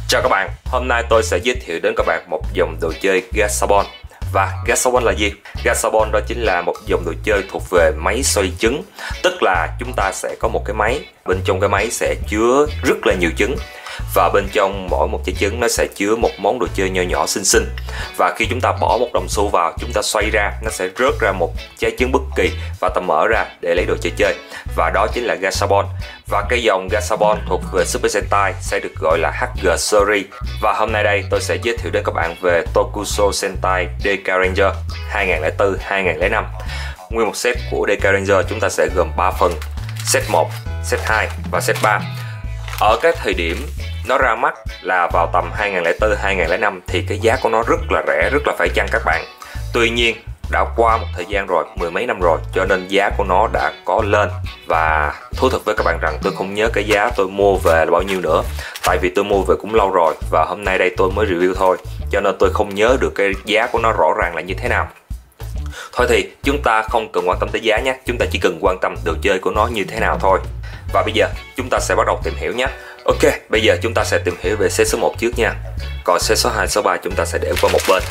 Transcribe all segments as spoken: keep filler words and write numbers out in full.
Chào các bạn, hôm nay tôi sẽ giới thiệu đến các bạn một dòng đồ chơi Gashapon. Và Gashapon là gì? Gashapon đó chính là một dòng đồ chơi thuộc về máy xoay trứng. Tức là chúng ta sẽ có một cái máy, bên trong cái máy sẽ chứa rất là nhiều trứng. Và bên trong mỗi một trái trứng nó sẽ chứa một món đồ chơi nho nhỏ xinh xinh. Và khi chúng ta bỏ một đồng xu vào, chúng ta xoay ra, nó sẽ rớt ra một trái trứng bất kỳ và ta mở ra để lấy đồ chơi chơi. Và đó chính là Gashapon. Và cái dòng Gashapon thuộc về Super Sentai sẽ được gọi là hát giê Series. Và hôm nay đây tôi sẽ giới thiệu đến các bạn về Tokusou Sentai Deka Ranger hai nghìn lẻ bốn hai nghìn lẻ năm. Nguyên một set của Deka Ranger chúng ta sẽ gồm ba phần: set một, set hai và set ba. Ở cái thời điểm nó ra mắt là vào tầm hai nghìn lẻ bốn hai nghìn lẻ năm thì cái giá của nó rất là rẻ, rất là phải chăng các bạn. Tuy nhiên đã qua một thời gian rồi, mười mấy năm rồi, cho nên giá của nó đã có lên. Và thú thật với các bạn rằng tôi không nhớ cái giá tôi mua về là bao nhiêu nữa. Tại vì tôi mua về cũng lâu rồi và hôm nay đây tôi mới review thôi, cho nên tôi không nhớ được cái giá của nó rõ ràng là như thế nào. Thôi thì chúng ta không cần quan tâm tới giá nhé, chúng ta chỉ cần quan tâm đồ chơi của nó như thế nào thôi. Và bây giờ chúng ta sẽ bắt đầu tìm hiểu nhé. Ok, bây giờ chúng ta sẽ tìm hiểu về set số một trước nha. Còn set số hai, số ba chúng ta sẽ để qua một bên.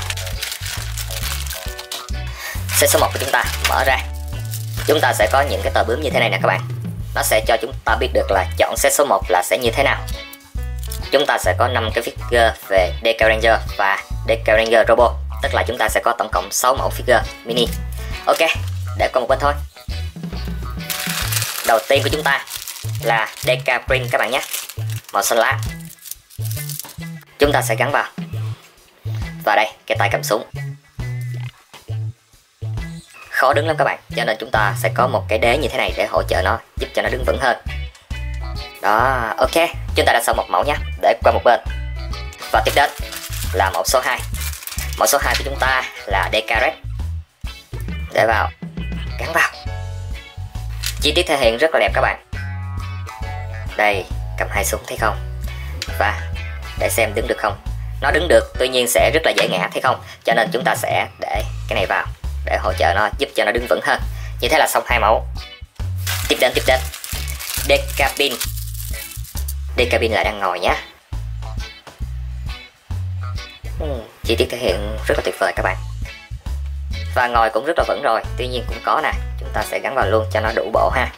Set số một của chúng ta mở ra, chúng ta sẽ có những cái tờ bướm như thế này nè các bạn. Nó sẽ cho chúng ta biết được là chọn set số một là sẽ như thế nào. Chúng ta sẽ có năm cái figure về Deka Ranger và Deka Ranger Robot. Tức là chúng ta sẽ có tổng cộng sáu mẫu figure mini. Ok, để qua một bên thôi. Đầu tiên của chúng ta là Deka Print các bạn nhé, màu xanh lá. Chúng ta sẽ gắn vào. Và đây, cái tay cầm súng. Khó đứng lắm các bạn, cho nên chúng ta sẽ có một cái đế như thế này để hỗ trợ nó, giúp cho nó đứng vững hơn. Đó, ok, chúng ta đã xong một mẫu nhé, để qua một bên. Và tiếp đến là mẫu số hai. Mẫu số hai của chúng ta là Deka Red. Để vào, gắn vào. Chi tiết thể hiện rất là đẹp các bạn. Đây, cầm hai súng thấy không? Và để xem đứng được không. Nó đứng được, tuy nhiên sẽ rất là dễ ngã thấy không? Cho nên chúng ta sẽ để cái này vào để hỗ trợ nó, giúp cho nó đứng vững hơn. Như thế là xong hai mẫu. Tiếp đến tiếp đến Deka Pin. Deka Pin là đang ngồi nhá. uhm, Chi tiết thể hiện rất là tuyệt vời các bạn. Và ngồi cũng rất là vững rồi. Tuy nhiên cũng có nè, chúng ta sẽ gắn vào luôn cho nó đủ bộ ha.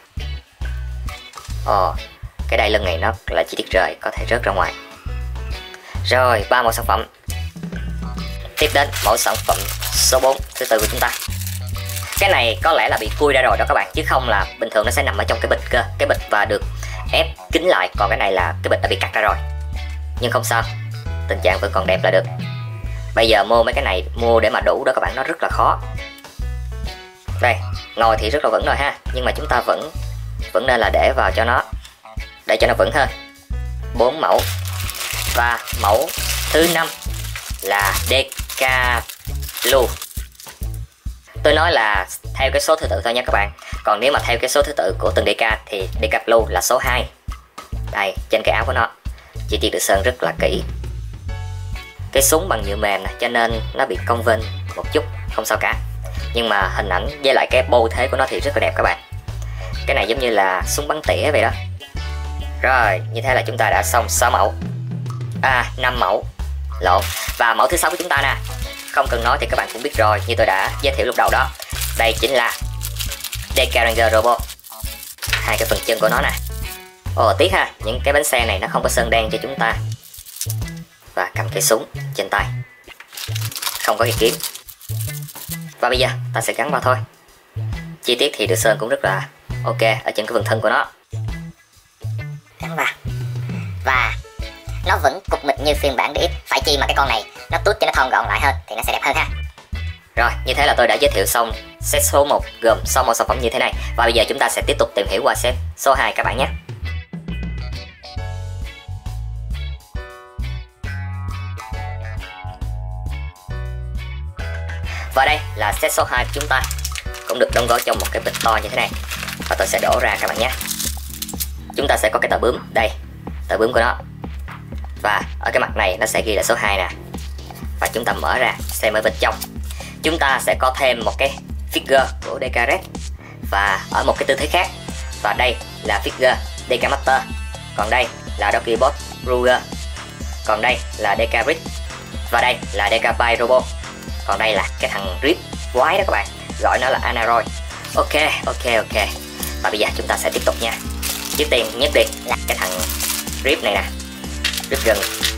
Ồ, cái đai lưng này nó là chi tiết rời, có thể rớt ra ngoài. Rồi, ba mẫu sản phẩm. Tiếp đến mẫu sản phẩm số bốn, thứ tư của chúng ta. Cái này có lẽ là bị khui ra rồi đó các bạn, chứ không là bình thường nó sẽ nằm ở trong cái bịch cơ, cái bịch và được ép kín lại. Còn cái này là cái bịch đã bị cắt ra rồi. Nhưng không sao, tình trạng vẫn còn đẹp là được. Bây giờ mua mấy cái này, mua để mà đủ đó các bạn, nó rất là khó. Đây, ngồi thì rất là vững rồi ha, nhưng mà chúng ta vẫn vẫn nên là để vào cho nó, để cho nó vững hơn. Bốn mẫu. Và mẫu thứ năm là Deka Blue. Tôi nói là theo cái số thứ tự thôi nha các bạn. Còn nếu mà theo cái số thứ tự của từng Deka thì Deka Blue là số hai. Đây, trên cái áo của nó, chi tiết được sơn rất là kỹ. Cái súng bằng nhựa mềm này, cho nên nó bị cong vênh một chút, không sao cả. Nhưng mà hình ảnh với lại cái bô thế của nó thì rất là đẹp các bạn. Cái này giống như là súng bắn tỉa vậy đó. Rồi, như thế là chúng ta đã xong sáu mẫu. À, năm mẫu. Lộn. Và mẫu thứ sáu của chúng ta nè, không cần nói thì các bạn cũng biết rồi, như tôi đã giới thiệu lúc đầu đó. Đây chính là Deka Ranger Robot. Hai cái phần chân của nó nè. Ồ, tiếc ha, những cái bánh xe này nó không có sơn đen cho chúng ta. Và cầm cái súng trên tay, không có cái kiếm. Và bây giờ ta sẽ gắn vào thôi. Chi tiết thì được sơn cũng rất là ok ở trên cái phần thân của nó. Gắn vào. Và nó vẫn cục mịch như phiên bản đê ích. Phải chi mà cái con này nó tút cho nó thon gọn lại hơn thì nó sẽ đẹp hơn ha. Rồi, như thế là tôi đã giới thiệu xong set số một gồm sáu mẫu sản phẩm như thế này. Và bây giờ chúng ta sẽ tiếp tục tìm hiểu qua set số hai các bạn nhé. Và đây là set số hai của chúng ta, cũng được đóng gói trong một cái bịch to như thế này. Và tôi sẽ đổ ra các bạn nhé. Chúng ta sẽ có cái tờ bướm, đây, tờ bướm của nó. Và ở cái mặt này nó sẽ ghi là số hai nè. Và chúng ta mở ra xem ở bên trong. Chúng ta sẽ có thêm một cái figure của Deka Red và ở một cái tư thế khác. Và đây là figure Deka Master, còn đây là Dokibot Ruger. Còn đây là Deca Brick. Và đây là Deca Bay Robo. Còn đây là cái thằng Rip quái đó các bạn, gọi nó là Anaroid. Ok, ok, ok. Và bây giờ chúng ta sẽ tiếp tục nha. Trước tiên nhất đi là cái thằng Rip này nè, Rip gừng.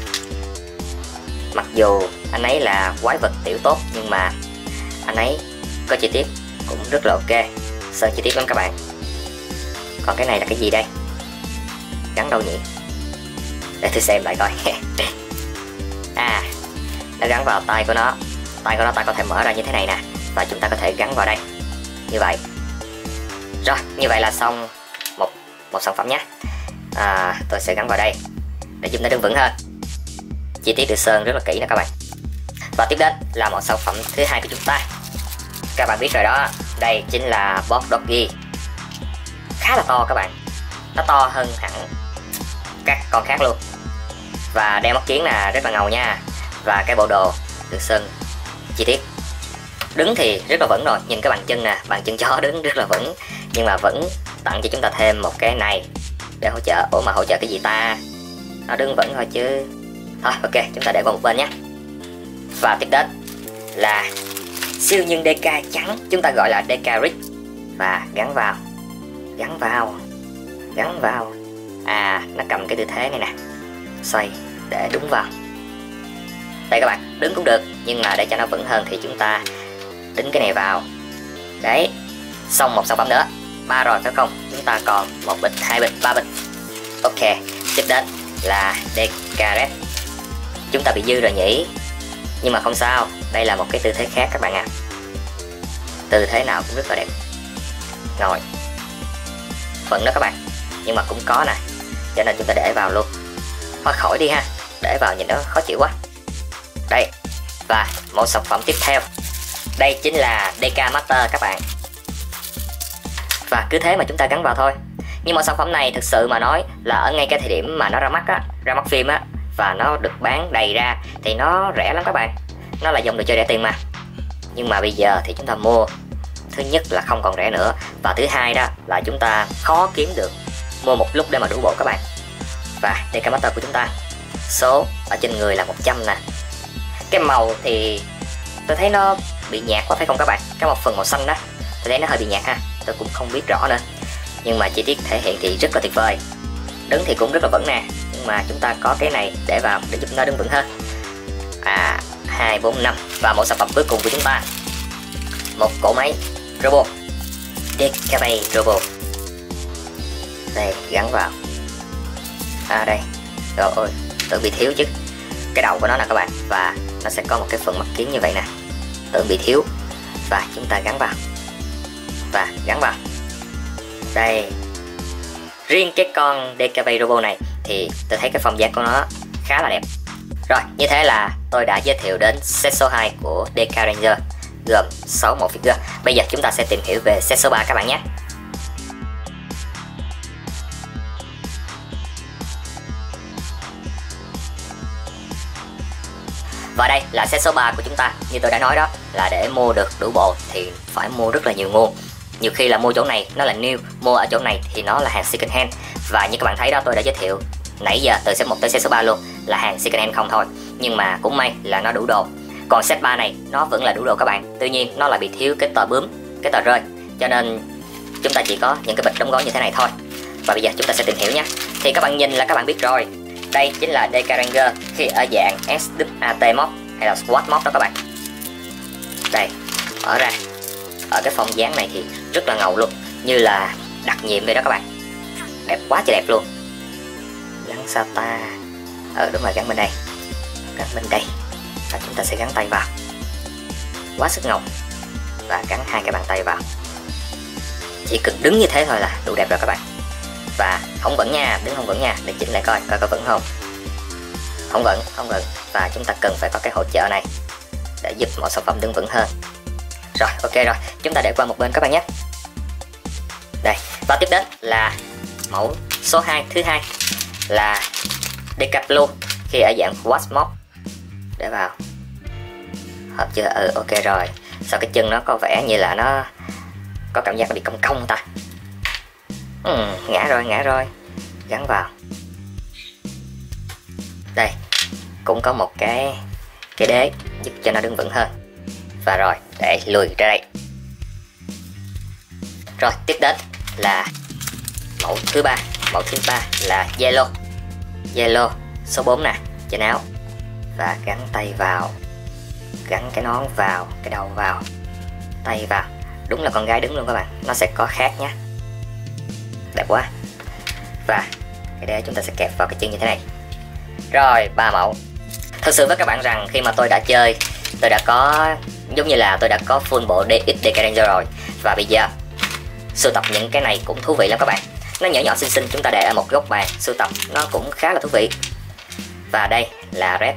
Mặc dù anh ấy là quái vật tiểu tốt, nhưng mà anh ấy có chi tiết cũng rất là ok, sơn chi tiết lắm các bạn. Còn cái này là cái gì đây? Gắn đâu nhỉ? Để tôi xem lại coi. À, nó gắn vào tay của nó. Tay của nó ta có thể mở ra như thế này nè, và chúng ta có thể gắn vào đây như vậy. Rồi, như vậy là xong một một sản phẩm nhé. À, tôi sẽ gắn vào đây để giúp nó đứng vững hơn. Chi tiết được sơn rất là kỹ nè các bạn. Và tiếp đến là một sản phẩm thứ hai của chúng ta. Các bạn biết rồi đó, đây chính là Boss Doggy. Khá là to các bạn, nó to hơn hẳn các con khác luôn. Và đeo mắt kiến là rất là ngầu nha. Và cái bộ đồ được sơn chi tiết. Đứng thì rất là vững rồi, nhìn cái bàn chân nè, bàn chân chó đứng rất là vững. Nhưng mà vẫn tặng cho chúng ta thêm một cái này để hỗ trợ. Ủa mà hỗ trợ cái gì ta? Nó đứng vững thôi chứ. Thôi ok, chúng ta để qua một bên nhé. Và tiếp đến là siêu nhân Deca trắng, chúng ta gọi là Deca Rig. Và gắn vào, gắn vào, gắn vào. À, nó cầm cái tư thế này nè, xoay để đúng vào. Đây các bạn, đứng cũng được, nhưng mà để cho nó vững hơn thì chúng ta đính cái này vào. Đấy, xong một sản phẩm nữa. Ba rồi phải không? Chúng ta còn một bịch, hai bịch, ba bịch. Ok, tiếp đến là Deca Red. Chúng ta bị dư rồi nhỉ? Nhưng mà không sao, đây là một cái tư thế khác các bạn ạ. À. Tư thế nào cũng rất là đẹp. Ngồi vững đó các bạn, nhưng mà cũng có nè, cho nên chúng ta để vào luôn. Thôi khỏi đi ha, để vào nhìn nó khó chịu quá. Đây, và một sản phẩm tiếp theo. Đây chính là Deca Master các bạn. Và cứ thế mà chúng ta gắn vào thôi. Nhưng mà sản phẩm này thực sự mà nói là ở ngay cái thời điểm mà nó ra mắt á, ra mắt phim á, và nó được bán đầy ra thì nó rẻ lắm các bạn. Nó là dòng đồ chơi rẻ tiền mà. Nhưng mà bây giờ thì chúng ta mua, thứ nhất là không còn rẻ nữa, và thứ hai đó là chúng ta khó kiếm được mua một lúc để mà đủ bộ các bạn. Và Deca Master của chúng ta, số ở trên người là một trăm nè. Cái màu thì tôi thấy nó bị nhạt quá phải không các bạn? Cái một phần màu xanh đó tôi thấy nó hơi bị nhạt ha, tôi cũng không biết rõ nữa. Nhưng mà chi tiết thể hiện thì rất là tuyệt vời. Đứng thì cũng rất là vững nè, nhưng mà chúng ta có cái này để vào để giúp nó đứng vững hơn. À, hai, bốn, năm. Và một sản phẩm cuối cùng của chúng ta, một cỗ máy robot Deca Bay Robot. Đây, gắn vào. À đây, rồi ôi, tưởng bị thiếu chứ. Cái đầu của nó nè các bạn, và nó sẽ có một cái phần mắt kiến như vậy nè, tưởng bị thiếu. Và chúng ta gắn vào, và gắn vào. Đây, riêng cái con Deca Bay Robot này thì tôi thấy cái form dáng của nó khá là đẹp. Rồi, như thế là tôi đã giới thiệu đến set số hai của Deca Ranger, gồm sáu mẫu figure. Bây giờ chúng ta sẽ tìm hiểu về set số ba các bạn nhé. Và đây là set số ba của chúng ta. Như tôi đã nói đó, là để mua được đủ bộ thì phải mua rất là nhiều nguồn. Nhiều khi là mua chỗ này nó là new, mua ở chỗ này thì nó là hàng second hand. Và như các bạn thấy đó, tôi đã giới thiệu nãy giờ từ set một tới set số ba luôn là hàng second hand không thôi. Nhưng mà cũng may là nó đủ đồ. Còn set ba này nó vẫn là đủ đồ các bạn. Tuy nhiên nó lại bị thiếu cái tờ bướm, cái tờ rơi. Cho nên chúng ta chỉ có những cái bịch đóng gói như thế này thôi. Và bây giờ chúng ta sẽ tìm hiểu nhé. Thì các bạn nhìn là các bạn biết rồi, đây chính là Deca Ranger khi ở dạng ét vê a tê mod hay là squad mod đó các bạn. Đây, mở ra. Ở cái form dáng này thì rất là ngầu luôn, như là đặc nhiệm vậy đó các bạn. Đẹp quá trời đẹp luôn. Gắn sao ta? Ờ đúng rồi, gắn bên đây. Gắn bên đây. Và chúng ta sẽ gắn tay vào. Quá sức ngầu. Và gắn hai cái bàn tay vào. Chỉ cần đứng như thế thôi là đủ đẹp rồi các bạn. Và không vững nha, đứng không vững nha, để chỉnh lại coi, coi có vững không. Không vững, không vững. Và chúng ta cần phải có cái hỗ trợ này để giúp mọi sản phẩm đứng vững hơn. Rồi, ok rồi, chúng ta để qua một bên các bạn nhé. Đây, và tiếp đến là mẫu số hai, thứ hai là Deca Blue khi ở dạng Watch Mod. Để vào. Hợp chưa? Ừ, ok rồi. Sao cái chân nó có vẻ như là nó có cảm giác nó bị cong cong ta? Ừ, ngã rồi, ngã rồi. Gắn vào. Đây, cũng có một cái cái đế giúp cho nó đứng vững hơn. Và rồi để lùi ra đây. Rồi tiếp đến là mẫu thứ ba. Mẫu thứ ba là yellow. Yellow số bốn nè, trên áo. Và gắn tay vào, gắn cái nón vào, cái đầu vào, tay vào. Đúng là con gái đứng luôn các bạn, nó sẽ có khác nhé. Đẹp quá. Và cái đế chúng ta sẽ kẹp vào cái chân như thế này. Rồi ba mẫu. Thật sự với các bạn rằng khi mà tôi đã chơi, tôi đã có giống như là tôi đã có full bộ đê ích đê ca Ranger rồi. Và bây giờ sưu tập những cái này cũng thú vị lắm các bạn. Nó nhỏ nhỏ xinh xinh, chúng ta để ở một góc bàn sưu tập nó cũng khá là thú vị. Và đây là red,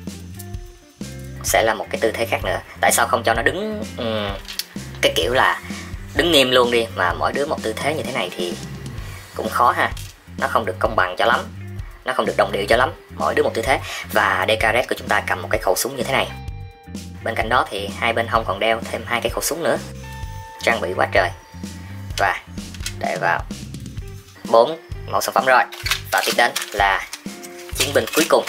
sẽ là một cái tư thế khác nữa. Tại sao không cho nó đứng um, cái kiểu là đứng nghiêm luôn đi, mà mỗi đứa một tư thế như thế này thì cũng khó ha. Nó không được công bằng cho lắm, nó không được đồng điệu cho lắm, mỗi đứa một tư thế. Và đê ca red của chúng ta cầm một cái khẩu súng như thế này. Bên cạnh đó thì hai bên hông còn đeo thêm hai cái khẩu súng nữa, trang bị quá trời. Và để vào bốn mẫu sản phẩm rồi. Và tiếp đến là chiến binh cuối cùng.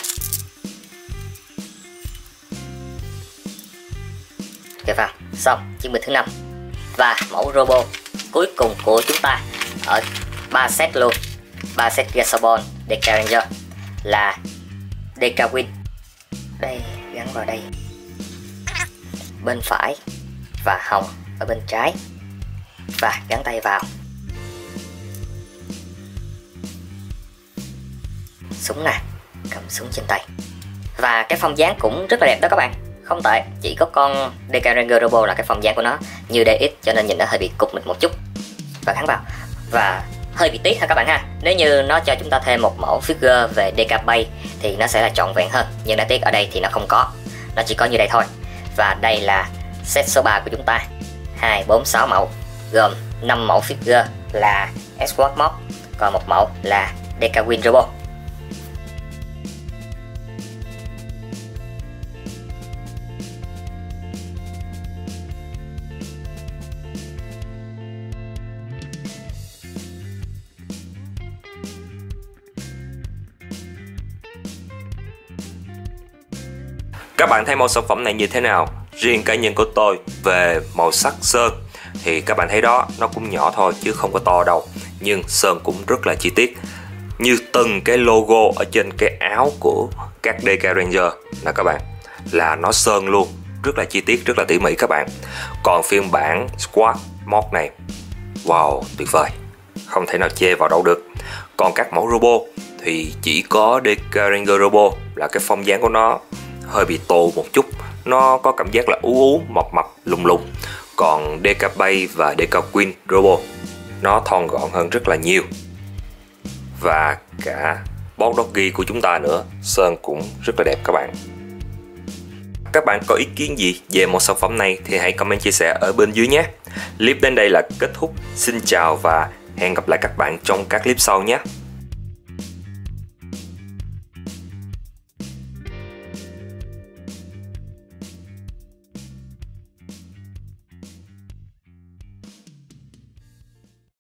Kẹp vào xong chiến binh thứ năm. Và mẫu robot cuối cùng của chúng ta ở ba set luôn, ba set Gasabon đê ca Ranger là đê ca Win. Đây, gắn vào đây, bên phải và hồng ở bên trái. Và gắn tay vào. Súng nè, cầm súng trên tay. Và cái form dáng cũng rất là đẹp đó các bạn, không tệ. Chỉ có con đê ca Ranger Robo là cái form dáng của nó như đê ích, cho nên nhìn nó hơi bị cục mịch một chút. Và gắn vào. Và hơi bị tiếc ha các bạn ha. Nếu như nó cho chúng ta thêm một mẫu figure về đê ca Bay thì nó sẽ là trọn vẹn hơn. Nhưng đã tiếc ở đây thì nó không có, nó chỉ có như đây thôi. Và đây là set số ba của chúng ta, hai, bốn, sáu mẫu, gồm năm mẫu figure là Escort Mod, còn một mẫu là đê ca Win Robo. Các bạn thấy mẫu sản phẩm này như thế nào? Riêng cá nhân của tôi về màu sắc sơn thì các bạn thấy đó, nó cũng nhỏ thôi chứ không có to đâu, nhưng sơn cũng rất là chi tiết. Như từng cái logo ở trên cái áo của các đê ca Ranger là các bạn, là nó sơn luôn, rất là chi tiết, rất là tỉ mỉ các bạn. Còn phiên bản Squad Mod này, wow, tuyệt vời, không thể nào chê vào đâu được. Còn các mẫu robot thì chỉ có đê ca Ranger Robo là cái form dáng của nó hơi bị tù một chút, nó có cảm giác là ú ú, mập mập, lùng lùng. Còn đê ca Bay và đê ca Win Robo nó thon gọn hơn rất là nhiều. Và cả Boss Doggy của chúng ta nữa, sơn cũng rất là đẹp các bạn. Các bạn có ý kiến gì về một sản phẩm này thì hãy comment chia sẻ ở bên dưới nhé. Clip đến đây là kết thúc. Xin chào và hẹn gặp lại các bạn trong các clip sau nhé.